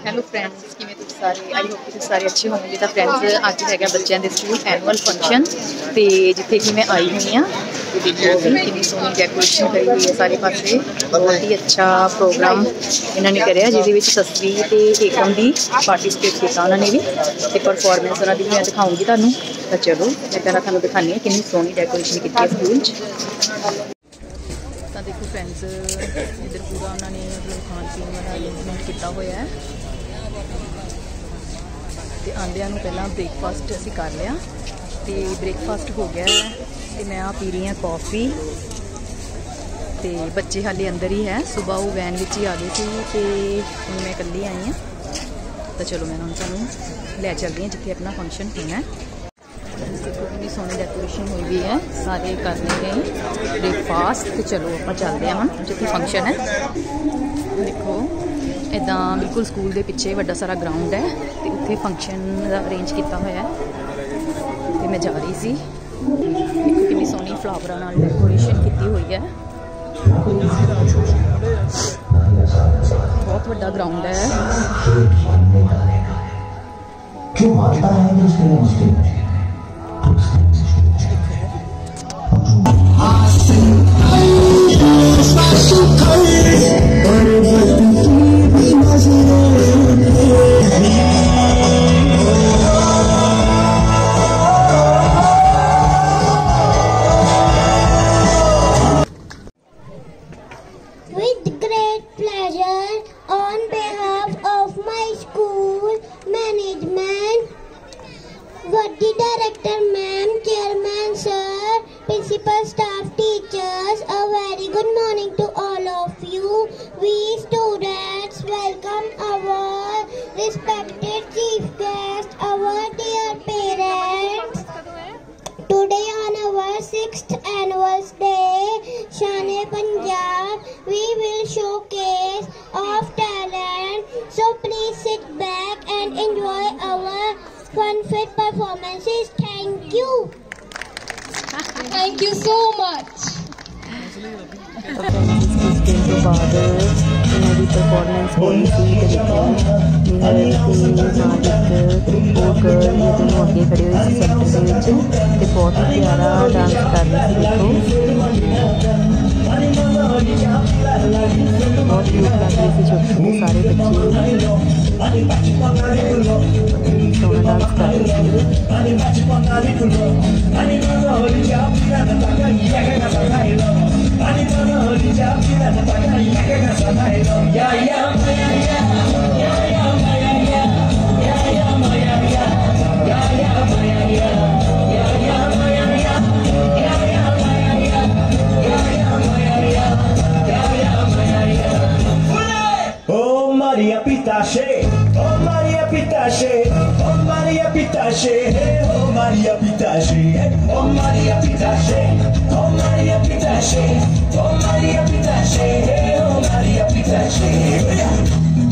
Hello friends, किमें तुम सारे I hope कि तुम सारे अच्छे होंगे। तो फ्रेंड्स अज है बच्चों के स्कूल एनुअल फंक्शन तो जिथे कि मैं आई हुई हाँ। तो देखो कि सोहनी डेकोरेशन करी हुई है सारे पासे। बहुत ही अच्छा प्रोग्राम इन्होंने कराया जिसे तस्वीर तो एकम की पार्टिसिपेट किया उन्होंने भी तो परफॉर्मेंस उन्होंने मैं दिखाऊँगी तुहानू। तो चलो मैं पहला तुहानू दिखानी है कि सोहनी डेकोरेशन की है स्कूल। तो देखो फ्रेंड्स इधर पूरा उन्होंने मतलब खान पीन वाला अरेंजमेंट किया हुआ है। तो आंदिया पहला ब्रेकफास्ट असी कर लिया तो ब्रेकफास्ट हो गया है। तो मैं आ पी रही हाँ कॉफ़ी। तो बच्चे हाले अंदर ही है, सुबह वो वैन में ही आ गए थे तो हूँ मैं कल्ली आई हाँ। तो चलो मैं हम तुहानू लै चलती हाँ जिथे अपना फंक्शन होना है। कितनी सोहनी डेकोरेशन हुई भी है, सारे कर गए ब्रेकफास्ट। तो चलो आप चलते हैं हम जिथे फंक्शन है। देखो इदा बिल्कुल स्कूल के पिछे बड़ा सारा ग्राउंड है तो उत्थे फंक्शन का अरेंज किया हुआ है। तो मैं जा रही सी, देखो कितनी सोहनी फ्लावरां नाल डेकोरेशन की हुई है। बहुत बड़ा ग्राउंड है। With great pleasure, on behalf of my school management, Vadi Director Ma'am, Chairman Sir, Principal Staff, Teachers, a very good morning to all of you. We students welcome our respected Chief Guest, our dear parents. Today on our 6th annual day, Shane Punjab, we will showcase of talent. So please sit back and enjoy our fun-filled performances. Thank you. Thank you so much. तो बाद इन्होंने performance होनी सी तो देखो मालिक और girl ये दोनों अगे खड़े हुए सेंटर के बहुत ही प्यारा डांस कर रहे थे। देखो बहुत क्यूट लग रही थी, छोटे छोटे सारे बच्चे सोना डांस कर रहे Oh Maria Pitache, oh Maria Pitache, oh Maria Pitache, oh Maria Pitache, oh Maria Pitache, oh Maria Pitache, oh Maria Pitache, oh Maria Pitache.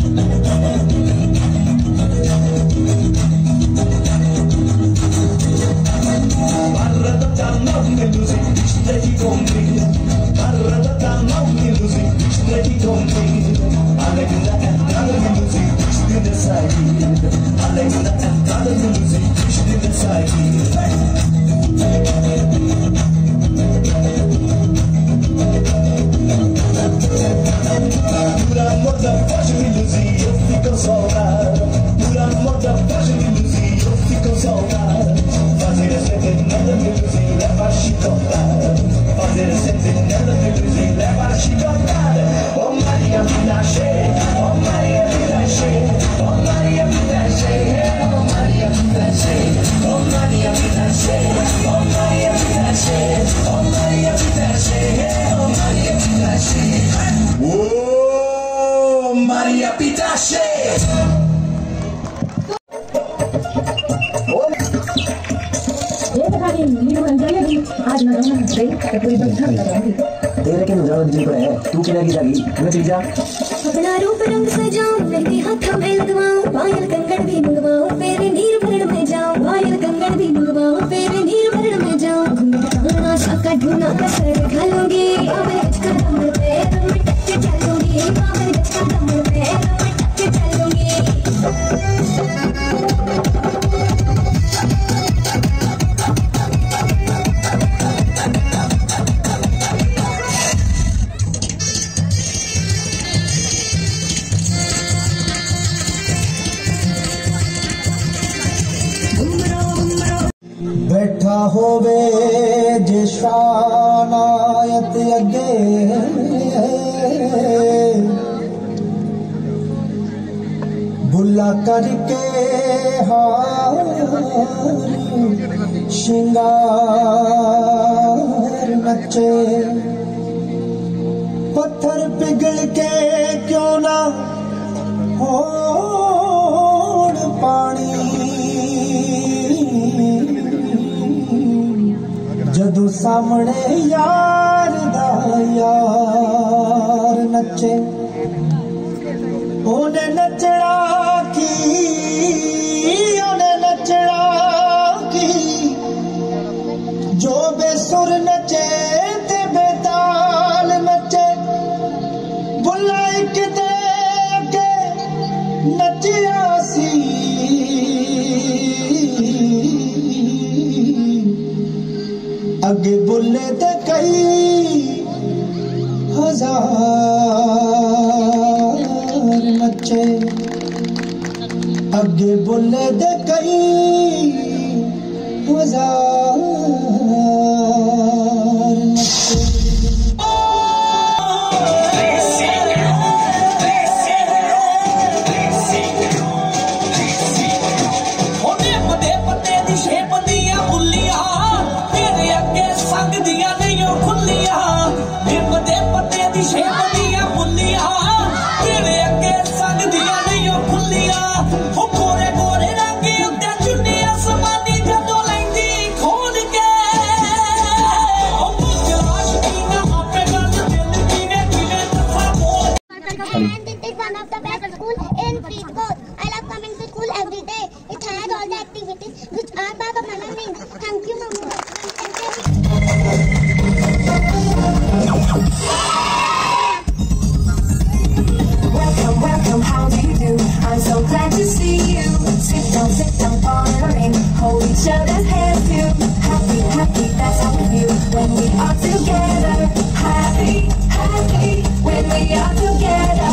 Maria Pitache! आज मैं पूरी बंधा लगाऊंगी। तेरे के नजारा दिल पर है, तू किधर की जागी? मैं पी जा। अपना रूप रंग सजाऊं, मेहंदी हाथों में लगवाऊं, पायल कंगन भी मंगवाऊं, तेरे नीर भरण में जाऊं, पायल कंगन भी मंगवाऊं, तेरे नीर भरण में जाऊं, घूंघट काना साका ढूंढना कसर घालूंगी, बाबर गज का कमर पे रम टच चलूंगी, बाबर गज का कमर पे रम टच चलूंगी। ना होवे जे शानायत अगे बुला करके हार श्रृंगार नचे पत्थर पिघल के क्यों ना हो पानी जदू सामने यार दा यार नचे ओने नचड़ा की जो बेसुर नचे ते बेताल नचे बुला एक दे के नचिया सी अगे बुले ते कई हजार नचे अगे बुले ते कई हजार नचे One of the best school in Faridabad. I love coming to school every day. It has all the activities which are part of my learning. Thank you, Mama. Welcome, welcome, how do you do? I'm so glad to see you. Sit down, following. Hold each other's hands too. Happy, happy, that's how we feel when we are together. Happy, happy, when we are together.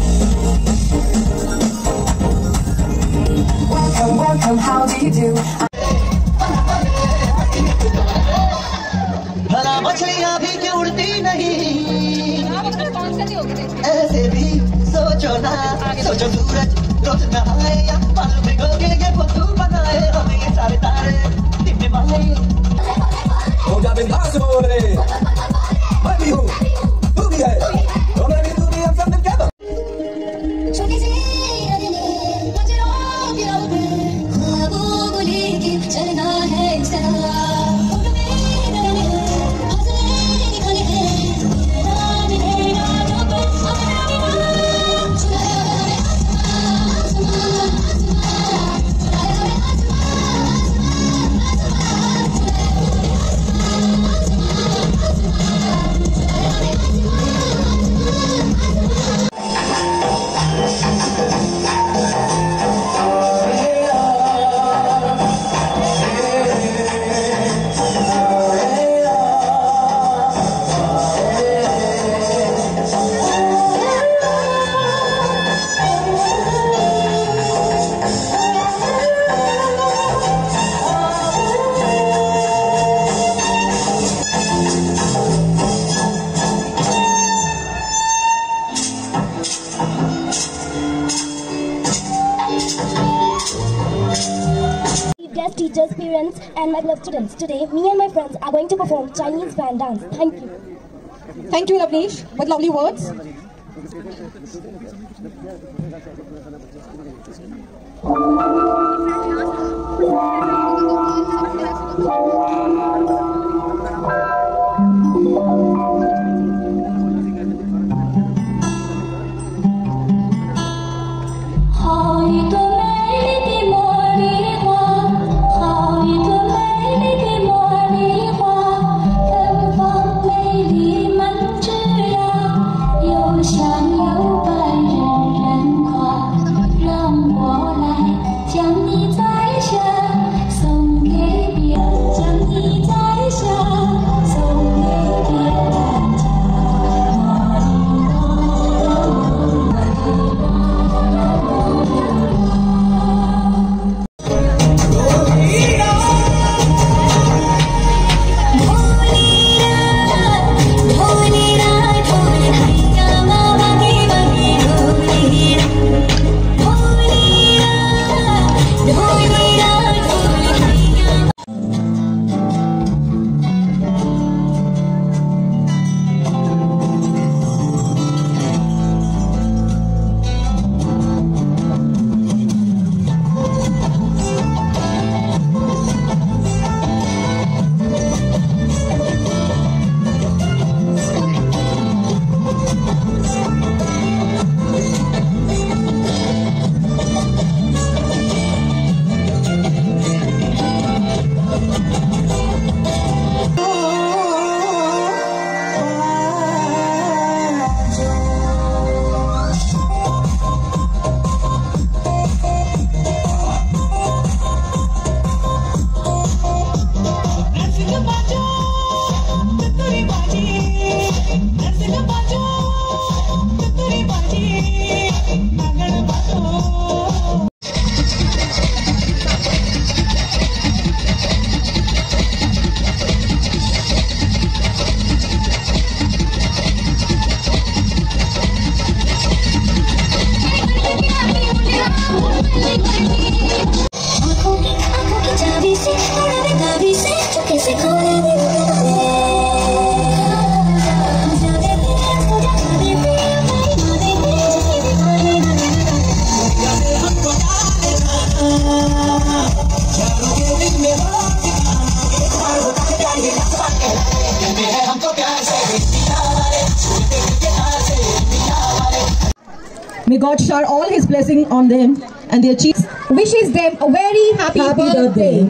Welcome, welcome, how do you do? भला मछलियाँ भी क्यों उड़ती नहीं ऐसे भी सोचो ना सोचो सूरज रोज नहाए या पल भिगोगे ये फोटो बनाए हम ये सारे तारे दिन में माए हो जा बिंदास बोले मैं भी हूँ तू भी है तो मैं भी तू भी हम सब मिलकर छोटी सी मुझे ख्वाबों लेके चलना है इस तरह Guest teachers, parents, and my beloved students. Today, me and my friends are going to perform Chinese band dance. Thank you. Thank you, Lavneesh, with lovely words. Hãy subscribe cho kênh Ghiền Mì Gõ để không bỏ lỡ may God shower all His blessing on them and their cheeks. Wishes them a very happy birthday.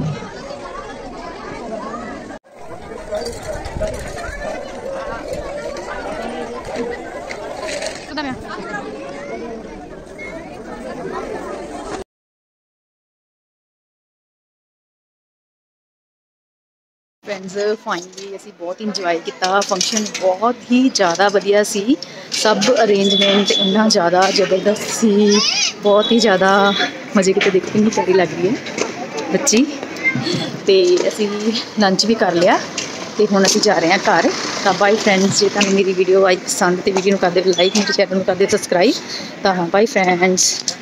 Friends finally ਅਸੀਂ बहुत enjoy किया function बहुत ही ज़्यादा वधिया सी सब arrangement इन्ना ज़्यादा जबरदस्त सी बहुत ही ज़्यादा मज़े किते देखने में प्यारी लग रही है बच्ची तो असी लंच भी कर लिया तो हुण असी जा रहे हैं घर तो बाय फ्रेंड्स जे तुहानूं मेरी वीडियो आई पसंद तो वीडियो नूं कर दे लाइक मेरे चैनल नूं कर दे सबसक्राइब तो बाय फ्रेंड्स।